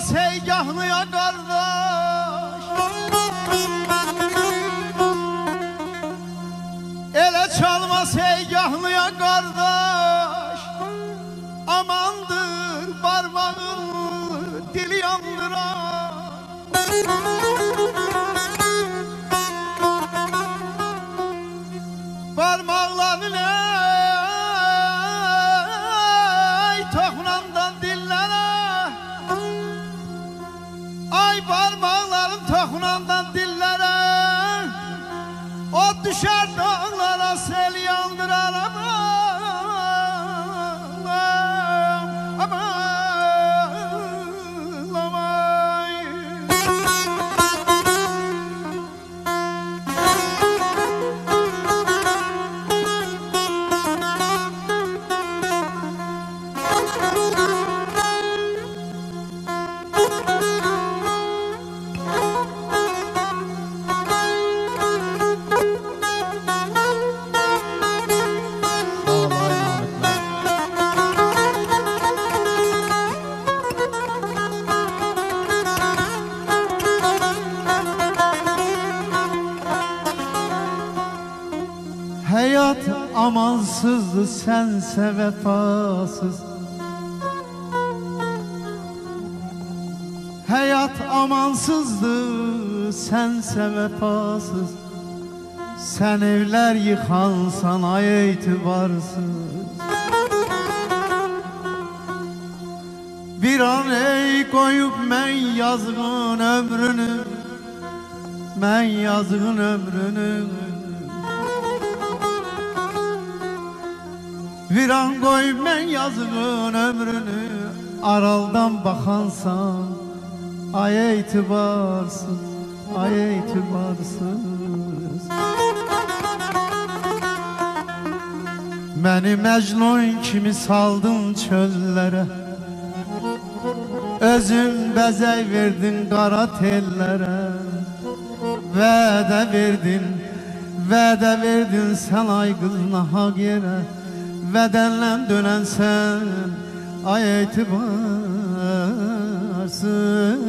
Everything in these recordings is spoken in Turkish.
çalmaz heygahlıya kardeş, ele çalmaz heygahlıya kardeş. Amandır parmağın dili yandıran, parmakların ey toxunandan dillere, ay parmakların toxunandan dillere, o düşer dağlara sel yandırar. Hayat amansızdı, sense vefasız. Hayat amansızdı, sense vefasız. Sen evler yıkansan ay itibarsız. Bir an ey koyup men yazgın ömrünü, men yazgın ömrünü. Bir an koy men yazgın ömrünü, araldan bakansan ay itibarsız, ay itibarsız. Məni Mecnun kimi saldın çöllere, özün bəzək verdin qara tellere. Vədə verdin sen ay qız nahaq yerə. Vədənlə dönən sən ay etibarsız.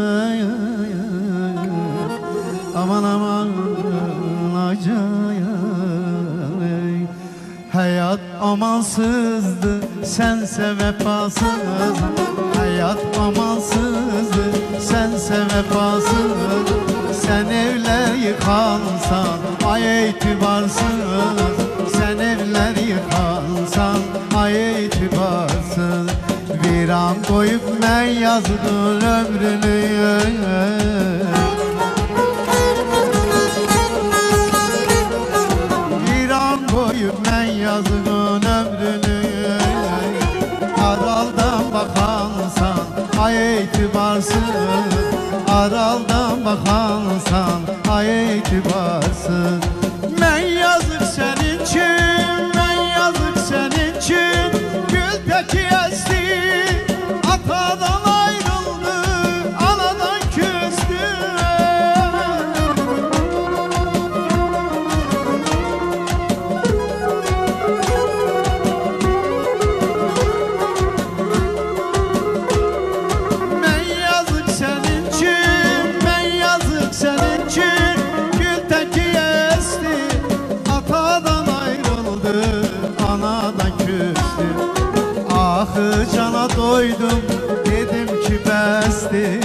Aman aman acayip. Hayat amansızdı, sense vefasız. Hayat amansızdı, sense vefasız. Sen evler yıkansan ay itibarsız. Sen evler yıkansan ay itibarsız. Bir an koyup ben yazdım ömrünü. Bir an koyup ben yazdım ömrünü. Araldan bakansan ay itibarsız. Araldan bakansan ay itibarsız. Ben yazık senin için, ben yazık senin için. Gül peki esti, atadan ayrıldı, anadan küstü. Ben yazık senin için, ben yazık senin için. Gül peki esti, atadan ayrıldı, anadan küstü. Ahı cana doydum, dedim ki bəsdir.